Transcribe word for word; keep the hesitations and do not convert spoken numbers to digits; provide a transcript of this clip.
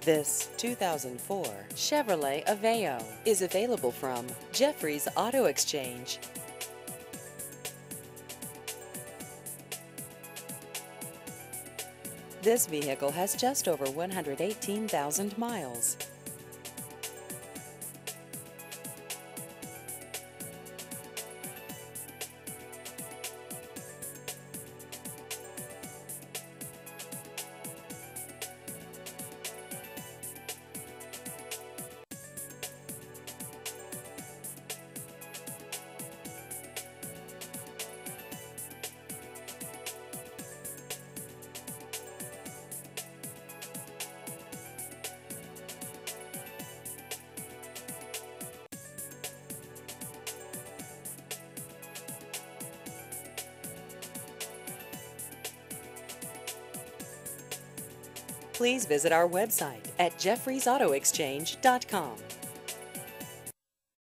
This two thousand four Chevrolet Aveo is available from Jeffrey's Auto Exchange. This vehicle has just over one hundred eighteen thousand miles. Please visit our website at jeffreys auto exchange dot com.